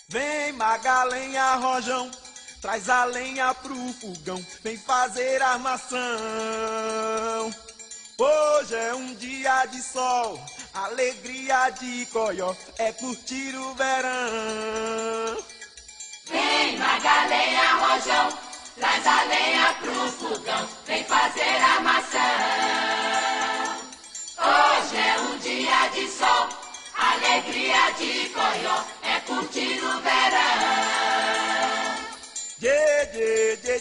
Vem Magalenha, Rojão, traz a lenha pro fogão, vem fazer armação. Hoje é um dia de sol, alegria de coió, é curtir o verão. Vem Magalenha, Rojão, traz a lenha pro fogão, vem fazer armação. Hoje é um dia de sol, alegria de coió, é curtir o verão. Dê, dê, dê.